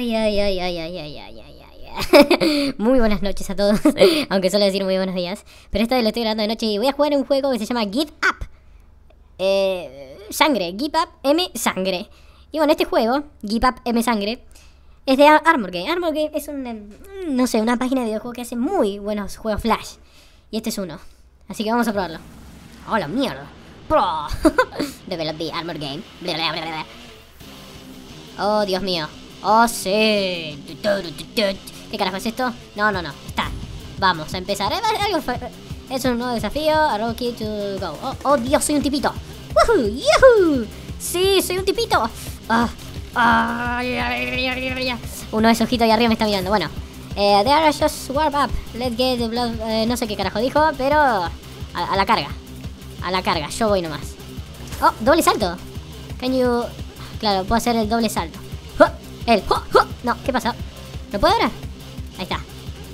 Ay, ay, ay, ay, ay, ay, ay, ay, ay. Muy buenas noches a todos, aunque suelo decir muy buenos días. Pero esta vez lo estoy grabando de noche y voy a jugar un juego que se llama Give Up. Sangre, Give Up M Sangre. Y bueno, este juego, Give Up M Sangre, es de Armor Game. Armor Game es no sé, una página de videojuegos que hace muy buenos juegos Flash. Y este es uno. Así que vamos a probarlo. ¡Oh, la mierda! ¡Pro! Develop the Armor Game. Bla, bla, bla, bla. Oh, Dios mío. Oh, sí. ¿Qué carajo es esto? No. Está. Vamos a empezar. Es un nuevo desafío. A Rocky to go. Oh, Dios, soy un tipito. ¡Woohoo! ¡Yuhu! Sí, soy un tipito. Uno de esos ojitos ahí arriba me está mirando. Bueno. There are just warm up. Let's get the blood. No sé qué carajo dijo, pero a la carga. A la carga. Yo voy nomás. Oh, doble salto. Can you... Claro, puedo hacer el doble salto. No, ¿qué pasa? ¿No puedo ahora? Ahí está.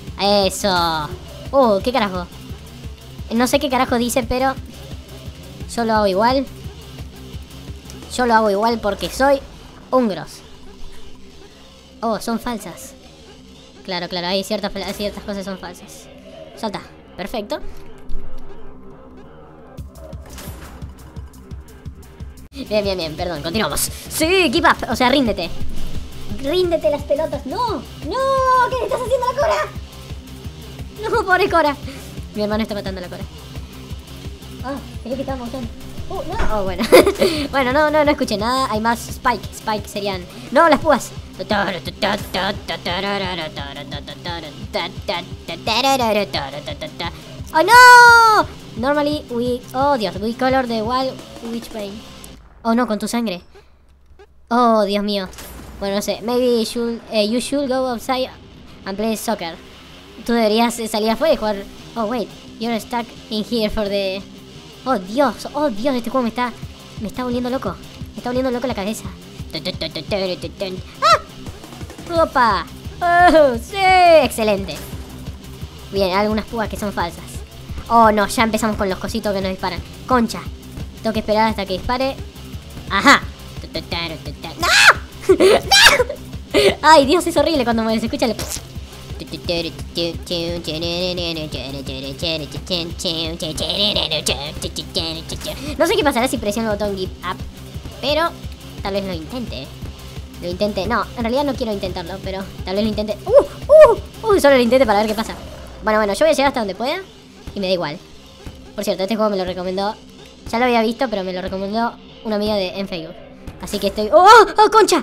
Eso. ¿Qué carajo? No sé qué carajo dice, pero yo lo hago igual. Yo lo hago igual porque soy un grosso. Oh, son falsas. Claro, hay ciertas cosas que son falsas. Salta. Perfecto. Bien, perdón, continuamos. Sí, keep up, o sea, ríndete. Ríndete las pelotas. No, ¿qué le estás haciendo a la Cora? No, pobre Cora. Mi hermano está matando a la Cora. Creo que estaba matando. No, bueno. Bueno, no escuché nada. Hay más Spike serían. No, las púas. ¡Oh, no! Normally we color the wall which paint. Oh, no, con tu sangre. Oh, Dios mío. Bueno, no sé. Maybe you should go outside and play soccer. Tú deberías salir afuera y jugar. Oh, wait. You're stuck in here for the... Oh, Dios, este juego me está volviendo loco. Me está volviendo loco la cabeza. ¡Ah! ¡Opa! ¡Oh, sí! Excelente. Bien, algunas púas que son falsas. Oh, no, ya empezamos con los cositos que nos disparan. Concha. Tengo que esperar hasta que dispare. ¡Ajá! ¡No! ¡No! Ay, Dios, es horrible cuando se escucha el... No sé qué pasará si presiono el botón Give Up, pero tal vez lo intente. No, en realidad no quiero intentarlo, pero tal vez lo intente. Solo lo intente para ver qué pasa. Bueno, yo voy a llegar hasta donde pueda y me da igual. Por cierto, este juego me lo recomendó. Ya lo había visto, pero me lo recomendó una amiga en Facebook. Así que estoy... ¡Oh! ¡Concha!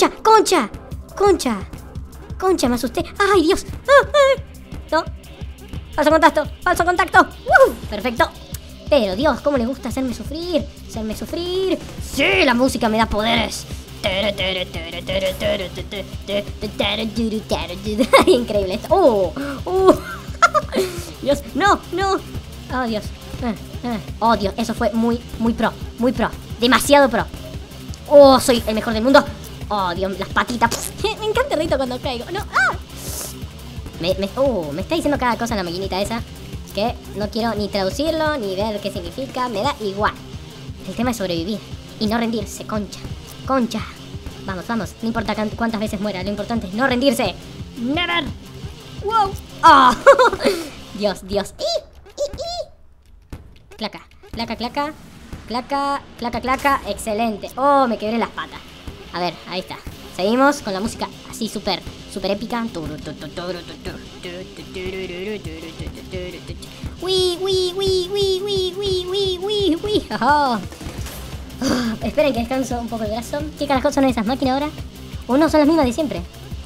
¡Concha! Me asusté. ¡Ay, Dios! No. Falso contacto. Perfecto. Pero, Dios, ¿cómo le gusta hacerme sufrir? ¡Sí! La música me da poderes. Increíble esto. Dios, no. Oh, Dios. Oh, Dios, eso fue muy pro. Demasiado pro. Oh, soy el mejor del mundo. Oh, Dios, las patitas. Me encanta el rito cuando caigo. No. Me está diciendo cada cosa en la maquinita esa que no quiero ni traducirlo ni ver qué significa. Me da igual. El tema es sobrevivir y no rendirse, concha. Vamos. No importa cuántas veces muera. Lo importante es no rendirse. Never. Wow. Oh. Dios. Claca. Excelente. Oh, me quebré las patas. A ver, ahí está. Seguimos con la música así súper épica. Esperen que descanso un poco el brazo. ¿Qué carajo son esas máquinas ahora? ¿O no? Son las mismas de siempre.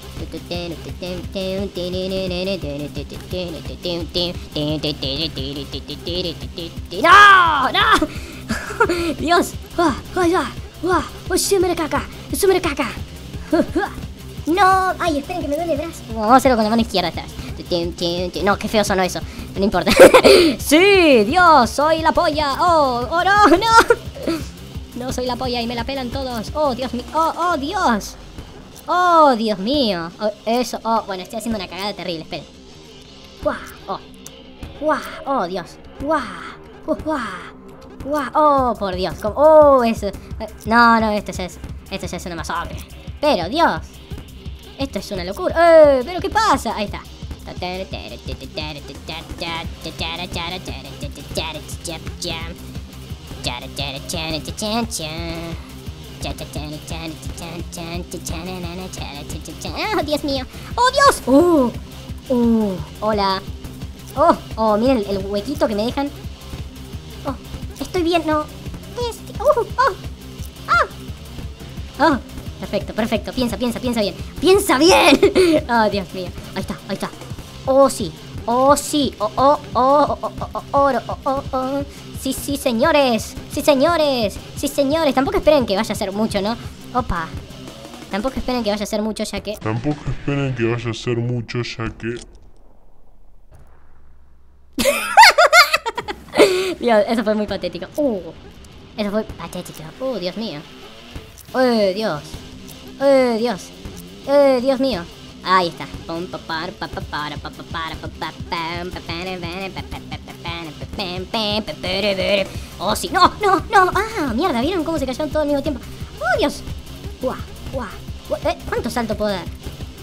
¡No! Dios. ¡Súmere caca! No. Ay, esperen que me duele el brazo. Vamos a hacerlo con la mano izquierda esta vez. No, qué feo sonó eso. No importa. Sí, Dios, soy la polla. Oh, no. No soy la polla y me la pelan todos. Oh, Dios mío. Oh, Dios. Oh, Dios mío. Eso. Bueno, estoy haciendo una cagada terrible. Esperen. Oh, Dios. Oh, por Dios. Eso. No, esto ya es una masacre. Pero, Dios. Esto es una locura. ¿Pero qué pasa? Ahí está. ¡Oh, Dios mío! ¡Oh, Dios! Hola. Miren el huequito que me dejan. Oh, estoy bien, no. Perfecto. Piensa bien. ¡Piensa bien! ¡Oh, Dios mío! Ahí está. ¡Oh, sí! ¡Oro! Sí, señores. Tampoco esperen que vaya a ser mucho, ¿no? Opa. Tampoco esperen que vaya a ser mucho, ya que... Dios, eso fue muy patético. Eso fue patético. Dios mío. Dios mío. Ahí está. Oh, sí. No. Mierda, ¿vieron cómo se cayeron todo al mismo tiempo? Oh, Dios. ¿Cuánto salto puedo dar?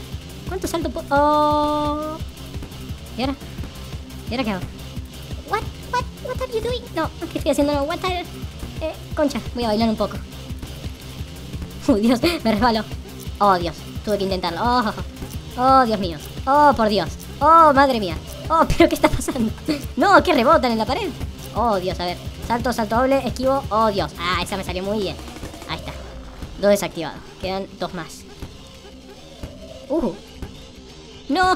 Oh. ¿Y ahora qué hago? What are you doing? No, ¿qué estoy haciendo? No, concha, voy a bailar un poco. Dios, me resbalo. Oh, Dios, tuve que intentarlo. Oh, Dios mío. Oh, por Dios. Oh, madre mía. Oh, pero ¿qué está pasando? No, que rebotan en la pared. Oh, Dios, a ver. Salto doble, esquivo. Oh, Dios. Esa me salió muy bien. Ahí está. 2 desactivados. Quedan 2 más. No.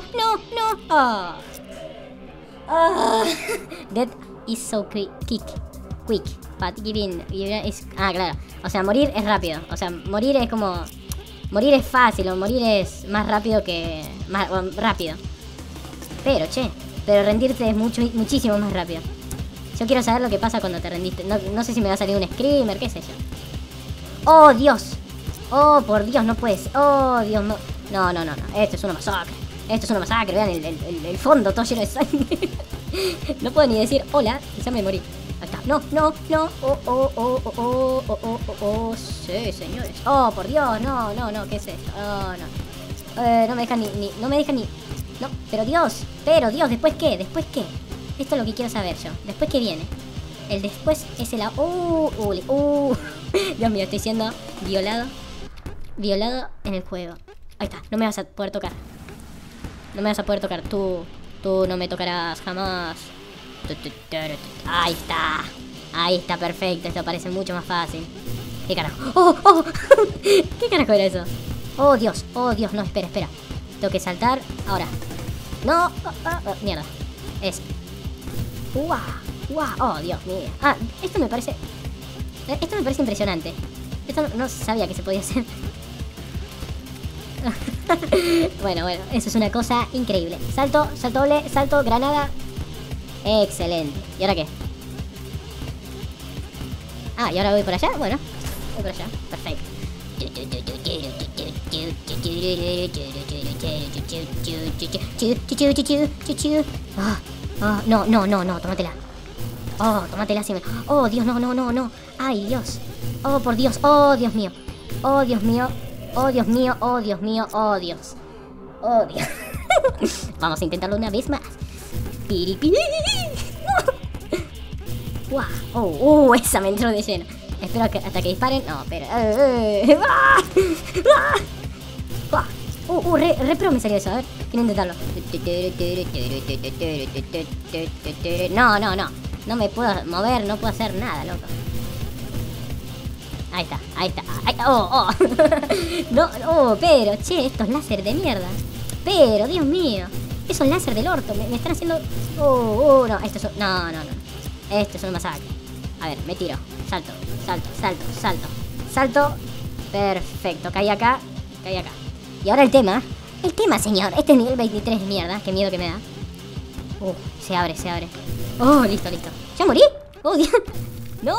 Death is so quick. But giving is... claro. O sea, morir es rápido. O sea, morir es como... Morir es fácil, o morir es más rápido que... rápido. Pero rendirte es muchísimo más rápido. Yo quiero saber lo que pasa cuando te rendiste. No sé si me va a salir un screamer, qué sé yo. ¡Oh, Dios! ¡Oh, por Dios, no puede ser! ¡Oh, Dios, no! No. Esto es una masacre. Vean el fondo todo lleno de sangre. No puedo ni decir hola y ya me morí. Ahí está. No. Sí, señores. Oh, por Dios, no. ¿Qué es esto? Oh, no. No me dejan ni... No, pero Dios, ¿después qué? Esto es lo que quiero saber yo. ¿Después qué viene? El después es el... Dios mío, estoy siendo violado en el juego. Ahí está, no me vas a poder tocar. Tú no me tocarás jamás. Ahí está, perfecto. Esto parece mucho más fácil. ¿Qué carajo? ¿Qué carajo era eso? Oh, Dios, no, espera. Tengo que saltar ahora. No, mierda. Oh, Dios mío. Esto me parece impresionante. Esto no sabía que se podía hacer. Bueno, eso es una cosa increíble. Salto doble, salto, granada. Excelente. ¿Y ahora qué? ¿Y ahora voy por allá? Bueno, voy por allá. Perfecto. No, tómatela. Tómatela si me... Oh, Dios, no. Ay, Dios. Oh, por Dios. Oh, Dios mío. Vamos a intentarlo una vez más. Esa me entró de lleno. Espero que hasta que disparen. No, pero... re pro me salió eso. A ver, quiero intentarlo. No. No me puedo mover, no puedo hacer nada, loco. Ahí está. No, pero, estos láser de mierda. Pero, Dios mío. Esos láser del orto, me están haciendo... No, esto es... No. Esto es una masacre. A ver, me tiro. Salto. Perfecto, caí acá. Y ahora el tema, señor. Este es nivel 23 de mierda. Qué miedo que me da. Se abre. Oh, listo. ¿Ya morí? Oh, Dios. No.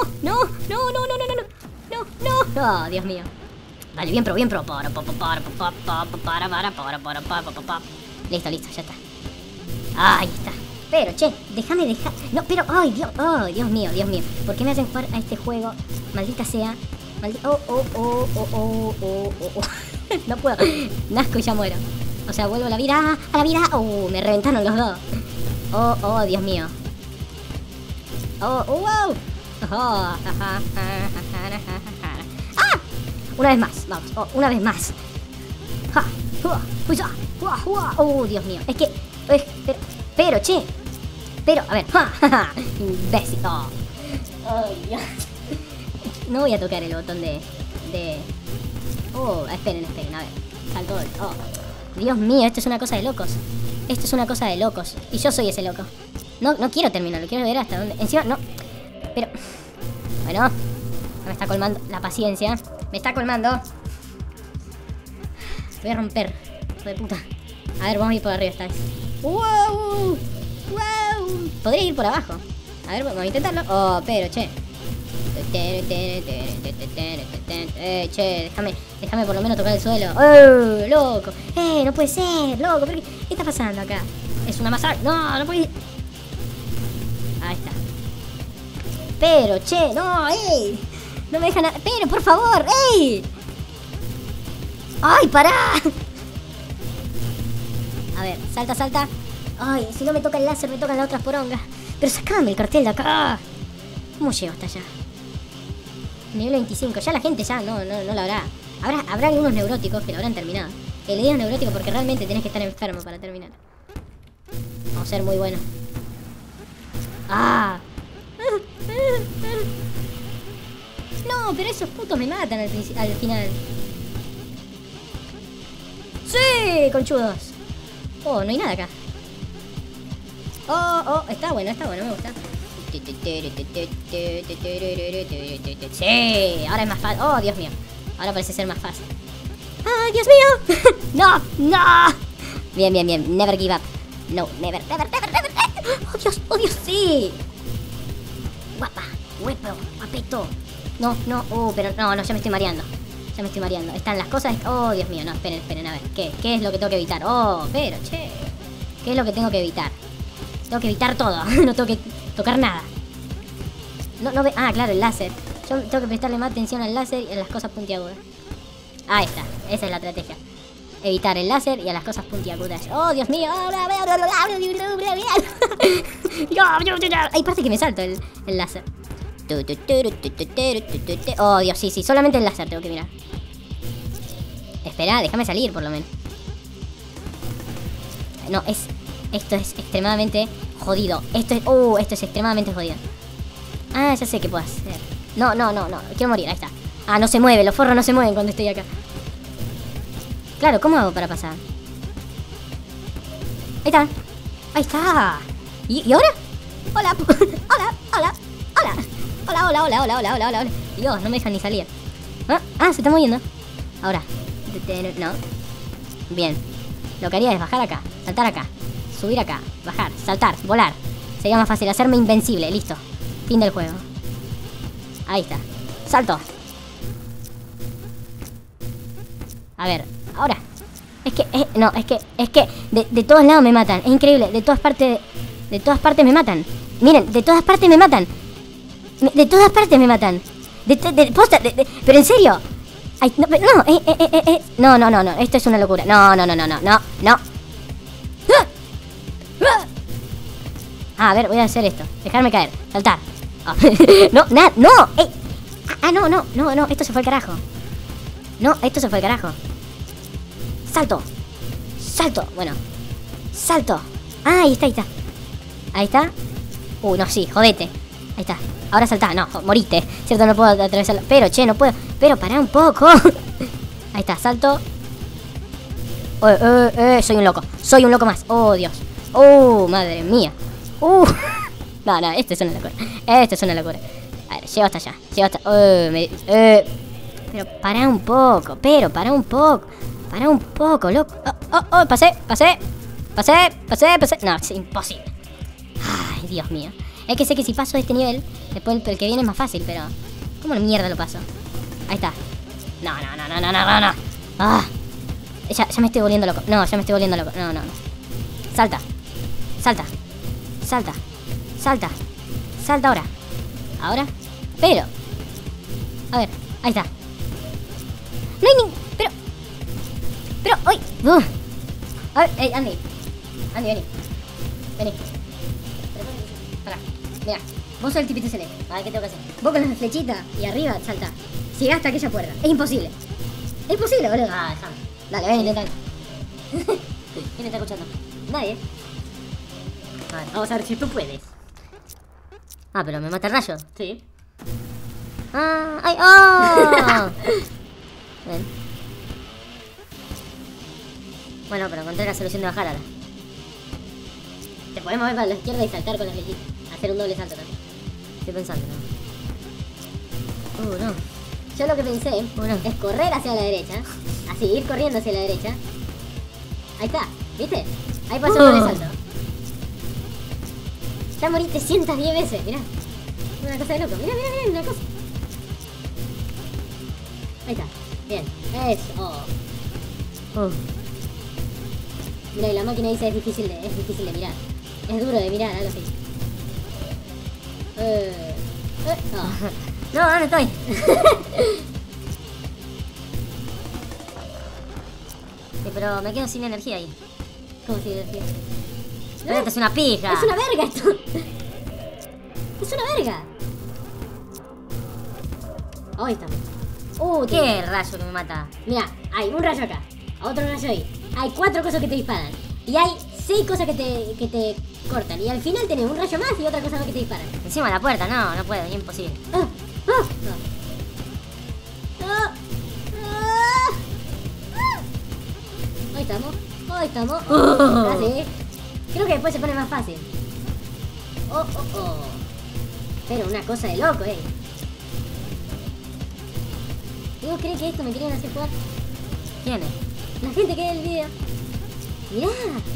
Oh, Dios mío. Vale, bien pro. Listo, ya está. Ahí está. Pero, déjame dejar. No, pero, ay, Dios. Oh, Dios mío. ¿Por qué me hacen jugar a este juego? Maldita sea. No puedo. Nazco y ya muero. O sea, vuelvo a la vida. ¡A la vida! Me reventaron los dos. Oh, Dios mío. Wow. ¡Ah! Una vez más, vamos. Una vez más. Dios mío. Es que... Pero, che. Pero, a ver. Imbécil. Dios. No voy a tocar el botón de... esperen, a ver. Saltó. Dios mío, esto es una cosa de locos. Esto es una cosa de locos. Y yo soy ese loco. No quiero terminarlo, quiero ver hasta dónde. Encima, no. Pero... Bueno. Me está colmando la paciencia. Me está colmando. Voy a romper. Hijo de puta. A ver, vamos a ir por arriba esta vez. ¡Wow! Podría ir por abajo. A ver, vamos a intentarlo. Pero, che. Che, déjame por lo menos tocar el suelo. Loco. No puede ser, loco. ¿Qué está pasando acá? Es una masacre. No puede ir. Ahí está. Pero, che, no, no me dejan. Pero, por favor, ¡ay, pará! A ver, salta. Ay, si no me toca el láser, me tocan las otras porongas. Pero sacame el cartel de acá. ¿Cómo llego hasta allá? Nivel 25. Ya la gente ya no lo hará. Habrá algunos neuróticos que lo habrán terminado. Le digo neurótico porque realmente tenés que estar enfermo para terminar. Vamos a ser muy buenos. No, pero esos putos me matan al final. ¡Sí! Conchudos. No hay nada acá. Está bueno, me gusta. Sí, ahora es más fácil. Dios mío. Ahora parece ser más fácil. ¡Ay, Dios mío! ¡No! Bien. Never give up. No, never. ¡Oh, Dios, sí! Guapa, guapito. No, pero no, ya me estoy mareando. Están las cosas. Dios mío, no, esperen, a ver. ¿Qué es lo que tengo que evitar? Pero, che. ¿Qué es lo que tengo que evitar? Tengo que evitar todo. No tengo que tocar nada. No ve. Claro, el láser. Yo tengo que prestarle más atención al láser y a las cosas puntiagudas. Ahí está, esa es la estrategia. Evitar el láser y a las cosas puntiagudas. Dios mío. Hay partes que me salto el láser. Dios, sí, solamente el láser tengo que mirar. Espera, déjame salir por lo menos. No, esto es extremadamente jodido. Esto es extremadamente jodido. Ya sé qué puedo hacer. No, quiero morir, ahí está. No se mueve, los forros no se mueven cuando estoy acá. Claro, ¿cómo hago para pasar? Ahí está. ¿Y ahora? Hola. Hola. Dios, no me dejan ni salir. Se está moviendo. Ahora. No. Bien. Lo que haría es bajar acá, saltar acá, subir acá, bajar, saltar, volar. Sería más fácil hacerme invencible, listo. Fin del juego. Ahí está. Salto. A ver, ahora. Es que de todos lados me matan. Es increíble, de todas partes me matan. Miren, de todas partes me matan. Posta, pero en serio. Ay, no, esto es una locura. No. A ver, voy a hacer esto. Dejarme caer, saltar. No, esto se fue al carajo. Salto. Bueno. Salto. Ahí está. No, sí, jodete. Ahí está. Ahora saltá. No, moriste. Cierto, no puedo atravesarlo. Pero, che, no puedo. Pero, pará un poco. Ahí está, salto. Soy un loco más. Dios. Madre mía. No, esto es una locura. A ver, llego hasta allá. Pero pará un poco, loco. Pasé. No, es imposible. Ay, Dios mío. Es que sé que si paso de este nivel, después el que viene es más fácil, pero... ¿Cómo la mierda lo paso? Ahí está. No. Ya me estoy volviendo loco. No. Salta. Salta ahora. Pero... A ver, ahí está. No hay ni... Pero... Pero, ¡uy! A ver, ey, Andy. Andy, vení. Vení. Pará, mira. Vos sos el tipito celeste. A ver, ¿qué tengo que hacer? Vos con la flechita y arriba saltá. Llegás hasta aquella puerta. Es imposible. Es imposible, boludo. Ah, déjame. Dale, ven, intentalo. ¿Quién está escuchando? Nadie. A ver, vamos a ver si tú puedes. Ah, pero me mata el rayo. Sí. Ah, ¡ay! ¡Oh! Ven. Bueno, pero encontré la solución de bajar ahora. Te podés mover para la izquierda y saltar con la flechita. Hacer un doble salto también. Estoy pensando, ¿no? No. Yo lo que pensé Bueno. es correr hacia la derecha. Así, ir corriendo hacia la derecha. Ahí está, ¿viste? Ahí pasó el doble salto. Ya morí 310 veces, mirá. Una cosa de loco. Mirá, mirá, mirá, una cosa. Ahí está, bien. Eso. Mirá, y la máquina dice es difícil de mirar. Es duro de mirar, algo así. Oh. No, ¿dónde estoy? Sí, pero me quedo sin energía ahí. ¿Cómo se dice? Pero esto es una pija. Es una verga esto. Es una verga. Ahí estamos. ¿Qué rayo que me mata? Mira, hay un rayo acá, otro rayo ahí. Hay 4 cosas que te disparan. Y hay 6 cosas que te cortan. Y al final tenés un rayo más y otra cosa más que te disparan. Encima de la puerta, no puedo, ni imposible. Ahí estamos. Casi. Creo que después se pone más fácil. Oh. Pero una cosa de loco, ¿Y vos crees que esto me querían hacer jugar? ¿Quién es? La gente que ve el video. Mirá.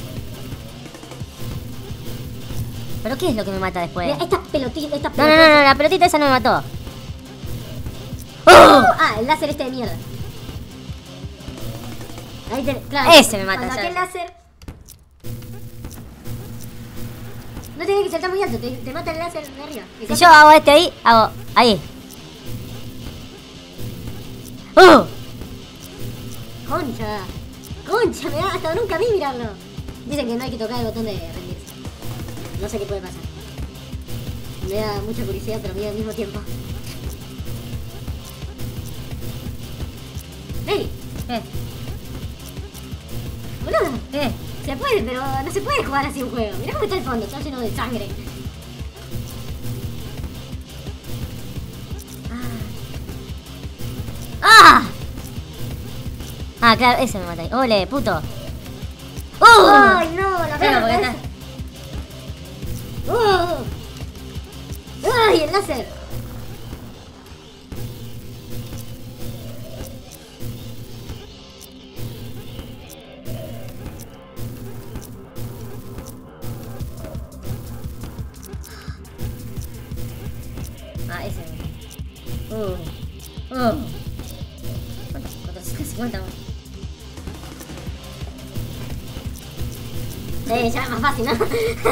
¿Pero qué es lo que me mata después? Mirá, estas pelotitas. No, la pelotita esa no me mató. Ah, el láser este de mierda. Ahí claro, ese me mata. Cuando ¿sabes? aquel láser. No tenés que saltar muy alto, te mata el láser de arriba. Si yo hago este ahí, hago ahí. Concha, me da hasta nunca vi mirarlo. Dicen que no hay que tocar el botón de rendirse. No sé qué puede pasar. Me da mucha curiosidad, pero me da al mismo tiempo. ¡Ey! ¿Qué? ¡Boludo! ¿Qué? Se puede, pero no se puede jugar así un juego. Mirá cómo está el fondo, está lleno de sangre. Ah, claro, ese me mata ahí. ¡Ole, puto! ¡Ay, no! La Claro, porque cabeza. ¡Ay, el láser! Ah, ese. 450. Ya es más fácil, ¿no?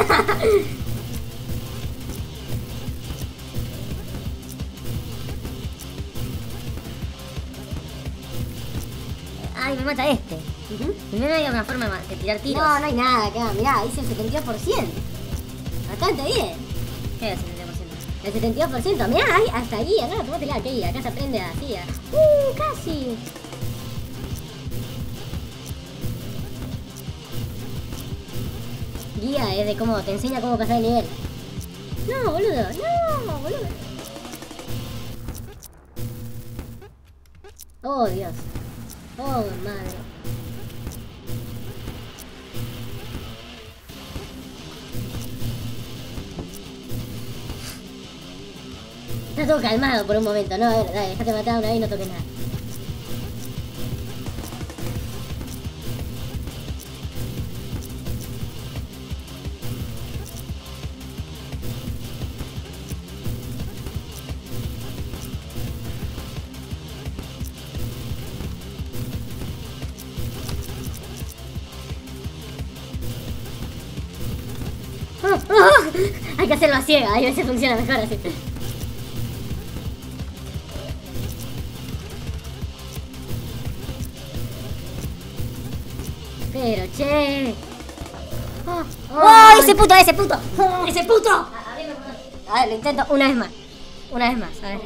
Ay, me mata este. Primero hay una forma de tirar tiros. No hay nada acá. Mirá, hice el 72%. Bastante bien. ¿Qué es el 70%? El 72%. Mirá, hasta ahí, acá, tomátela aquí. Acá se aprende así. Casi. Guía es de cómo te enseña cómo pasar el nivel. No, boludo. Oh, Dios. Oh, madre. Está todo calmado por un momento, ¿no? A ver, dale, déjate matar una vez y no toques nada. Hay que hacerlo a ciega, a veces funciona mejor así. Pero, che. ¡Oh! ¡Ese puto! ¡Ese puto! ¡Ese puto! A ver, lo intento una vez más. Una vez más, a ver.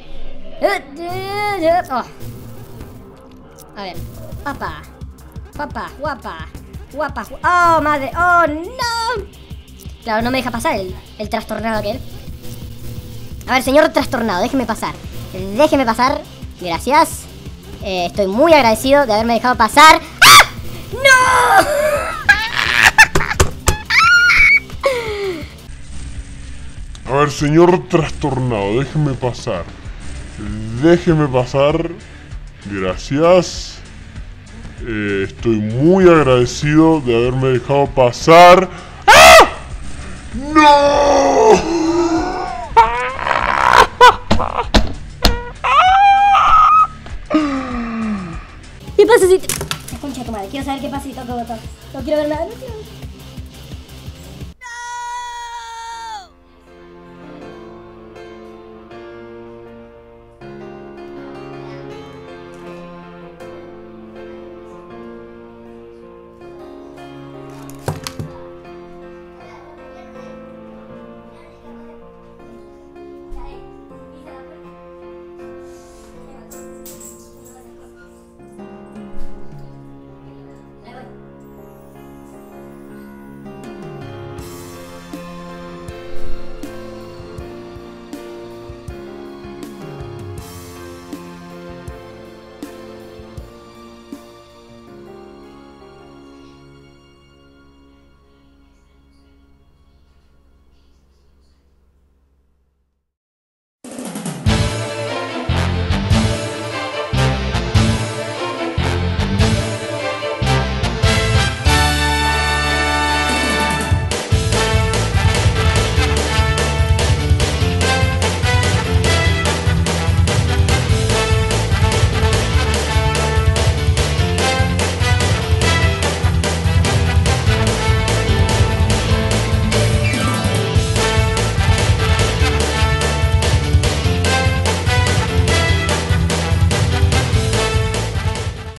Oh. A ver. Papá. Papá, guapa. Guapa. ¡Oh, madre! ¡Oh, no! Claro, no me deja pasar el trastornado aquel. A ver, señor trastornado, déjeme pasar. Déjeme pasar. Gracias. Estoy muy agradecido de haberme dejado pasar. ¡Ah! ¡No! A ver, señor trastornado, déjeme pasar. Déjeme pasar. Gracias. Estoy muy agradecido de haberme dejado pasar. ¡Ah! ¡No! ¿Qué pasa si te... Concha de tu madre, quiero saber qué pasa si toco botón. No quiero ver nada, no quiero ver.